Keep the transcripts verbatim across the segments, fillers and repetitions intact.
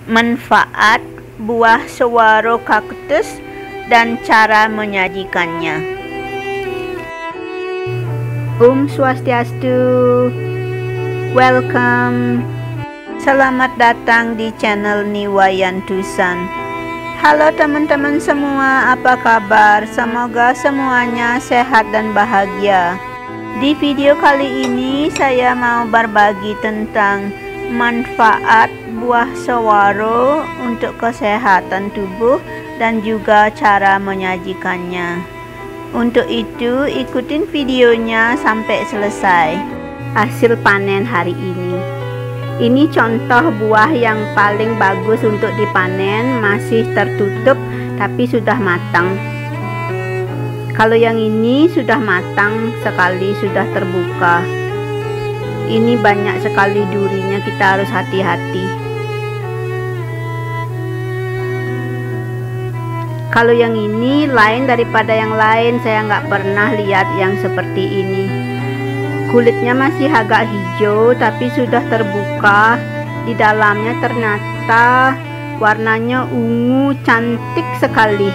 manfaat buah saguaro kaktus dan cara menyajikannya. Om Swastiastu, welcome. Selamat datang di channel Niwayan Tusan. Halo teman-teman semua, apa kabar? Semoga semuanya sehat dan bahagia. Di video kali ini saya mau berbagi tentang manfaat buah saguaro untuk kesehatan tubuh dan juga cara menyajikannya. Untuk itu ikutin videonya sampai selesai. Hasil panen hari ini. Ini contoh buah yang paling bagus untuk dipanen, masih tertutup tapi sudah matang. Kalau yang ini sudah matang sekali, sudah terbuka. Ini banyak sekali durinya, kita harus hati-hati. Kalau yang ini lain daripada yang lain, saya nggak pernah lihat yang seperti ini. Kulitnya masih agak hijau tapi sudah terbuka. Di dalamnya ternyata warnanya ungu, cantik sekali.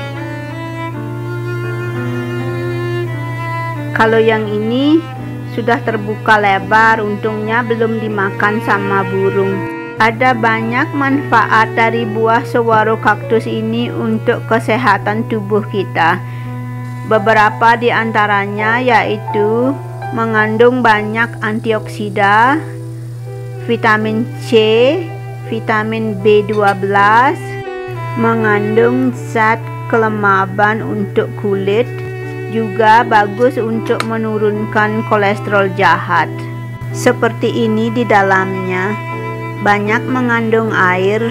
Kalau yang ini sudah terbuka lebar, untungnya belum dimakan sama burung. Ada banyak manfaat dari buah saguaro kaktus ini untuk kesehatan tubuh kita. Beberapa di antaranya yaitu mengandung banyak antioksida, vitamin C, vitamin B dua belas, mengandung zat kelembaban untuk kulit, juga bagus untuk menurunkan kolesterol jahat. Seperti ini di dalamnya, banyak mengandung air,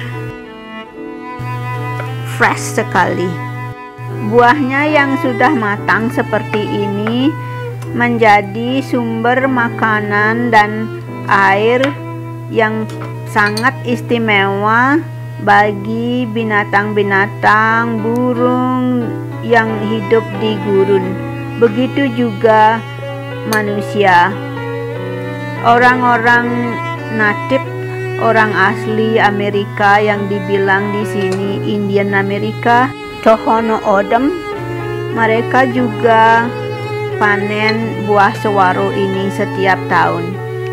fresh sekali. Buahnya yang sudah matang seperti ini menjadi sumber makanan dan air yang sangat istimewa bagi binatang-binatang, burung yang hidup di gurun. Begitu juga manusia. Orang-orang natif, orang asli Amerika yang dibilang di sini Indian Amerika, Tohono O'odham, mereka juga panen buah saguaro ini setiap tahun.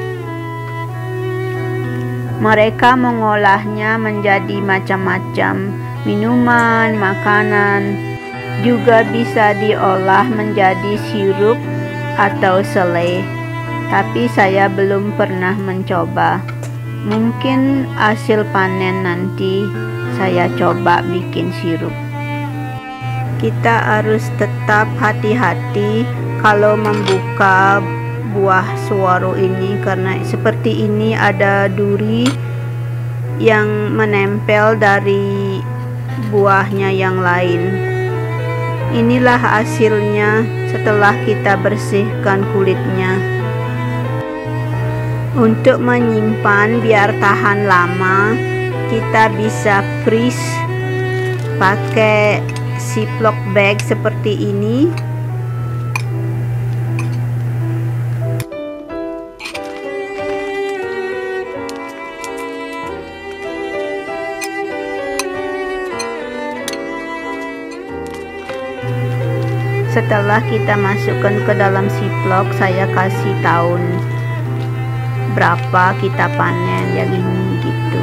Mereka mengolahnya menjadi macam-macam minuman, makanan, juga bisa diolah menjadi sirup atau selai. Tapi saya belum pernah mencoba. Mungkin hasil panen nanti saya coba bikin sirup. Kita harus tetap hati-hati kalau membuka buah saguaro ini, karena seperti ini ada duri yang menempel dari buahnya yang lain. Inilah hasilnya setelah kita bersihkan kulitnya. Untuk menyimpan biar tahan lama, kita bisa freeze pakai ziplock bag seperti ini. Setelah kita masukkan ke dalam ziplock, saya kasih tahun berapa kita panen yang ini gitu.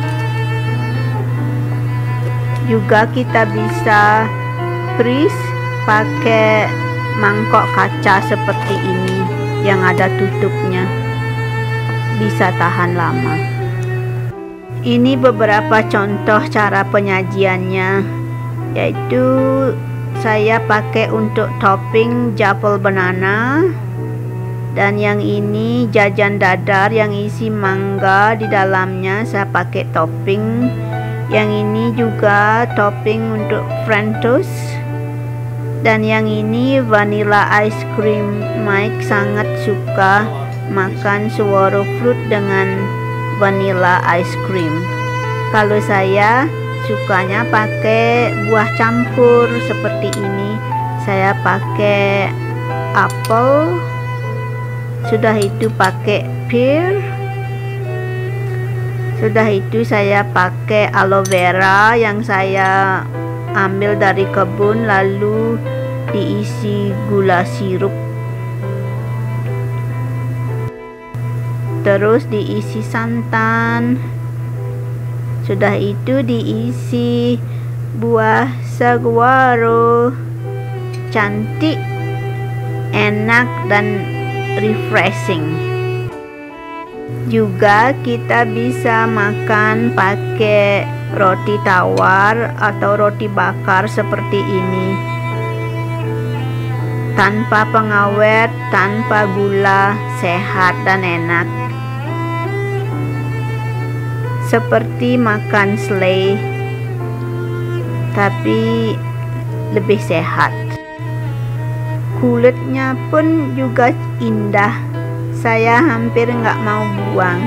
Juga kita bisa freeze pakai mangkok kaca seperti ini yang ada tutupnya, bisa tahan lama. Ini beberapa contoh cara penyajiannya, yaitu saya pakai untuk topping japal banana, dan yang ini jajan dadar yang isi mangga di dalamnya, saya pakai topping. Yang ini juga topping untuk French toast, dan yang ini vanilla ice cream. Mike sangat suka makan saguaro fruit dengan vanilla ice cream. Kalau saya sukanya pakai buah campur seperti ini. Saya pakai apel, sudah itu pakai pear, Sudah itu saya pakai aloe vera yang saya ambil dari kebun, lalu diisi gula sirup, terus diisi santan, sudah itu diisi buah saguaro. Cantik, enak dan refreshing. Juga kita bisa makan pakai roti tawar atau roti bakar seperti ini, tanpa pengawet, tanpa gula, sehat dan enak. Seperti makan selai, tapi lebih sehat. Kulitnya pun juga indah, saya hampir nggak mau buang.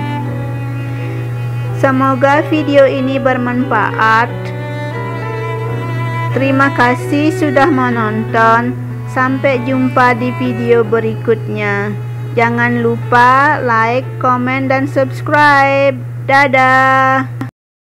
Semoga video ini bermanfaat. Terima kasih sudah menonton. Sampai jumpa di video berikutnya. Jangan lupa like, komen, dan subscribe. Dadah.